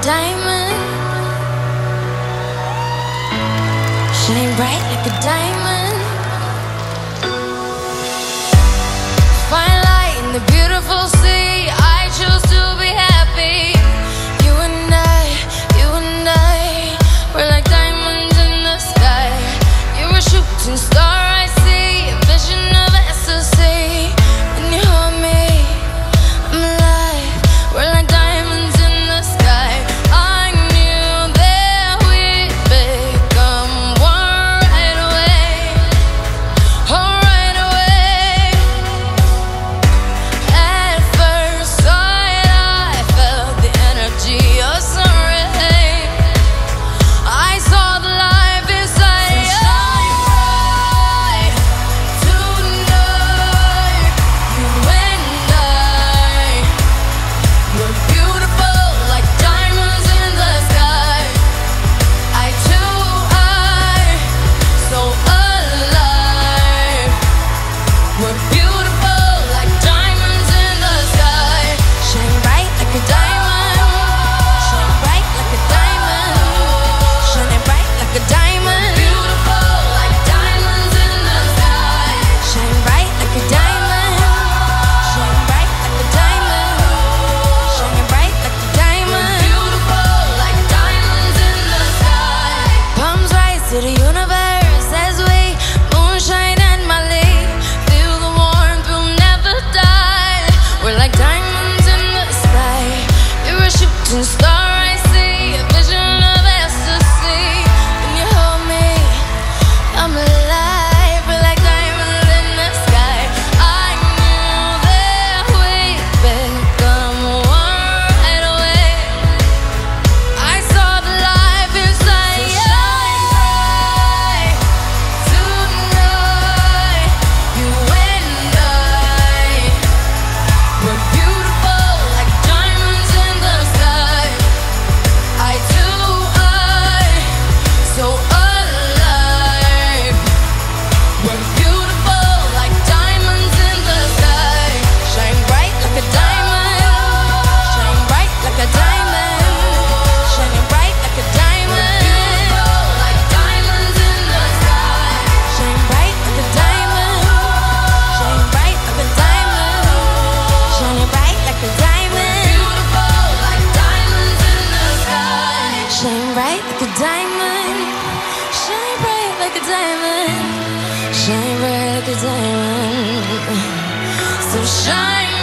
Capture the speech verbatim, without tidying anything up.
diamond. Shine bright like a diamond. Fine light in the beautiful sea. I choose to be happy. You and I, you and I, we're like diamonds in the sky. You're a shooting star I see, a vision of ecstasy. When you hold me, I'm alive. We're like diamonds in the sky. I knew that we'd become one right away. Oh, right away. At first sight, I felt the energy of sun rays. I saw the life inside you. Tonight, you and I, we're beautiful like diamonds in the sky. I too, I, so alive. We're beautiful like diamonds in the sky. Shine bright like a diamond. Shine bright like a diamond. Shining bright like a diamond. Beautiful like diamonds in the sky. Shine bright like a diamond. Shine bright like a diamond. Shining bright like a diamond. Beautiful like diamonds in the sky. Palms rise to the universe as we moonshine and Mali. Feel the warmth, we'll never die. We're like diamonds in the sky. You're a shooting star I see, a vision of ecstasy. When you hold me, I'm alive. We're like diamonds in the sky. I knew that we'd become one right away. I saw the life inside you. Tonight, you and I, we're beautiful like diamonds in the sky. I too, I, so alive. We're beautiful like diamonds in the sky. Shine bright like a diamond. Shine bright like a diamond. Shining bright like a diamond. Beautiful like diamonds in the sky. Shine bright like a diamond. Shine bright like a diamond. Shining bright like a diamond. Beautiful like diamonds in the sky. Shine bright like a diamond. Shine bright like a diamond. Shine bright like a diamond. So shine